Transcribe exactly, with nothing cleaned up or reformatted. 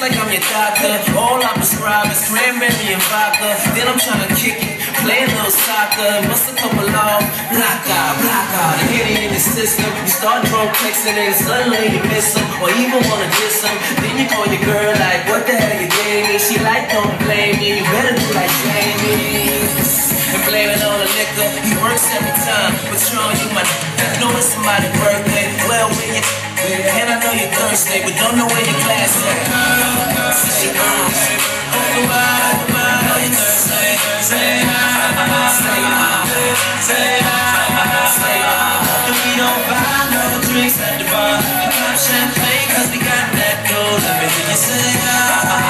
like I'm your doctor. All I prescribe is cranberry and vodka. Then I'm trying to kick it, play a little soccer, bust a couple off, block out, block out, and hit it in the system. You start drunk texting and suddenly you miss them, or even wanna diss them. Then you call your girl like, what the hell you gave me? She like, don't blame me, you better do like Jamie. And blame it on the liquor, he works every time. But Sean, you might know it's somebody's birthday. Well, when you and I know you're thirsty, but don't know where your glass at. Say no, oh, why, why, know you're thirsty. Say no, say no, say no, say no. And we don't buy no drinks at the bar. We pop champagne cause we got that gold. Let me hear you say no.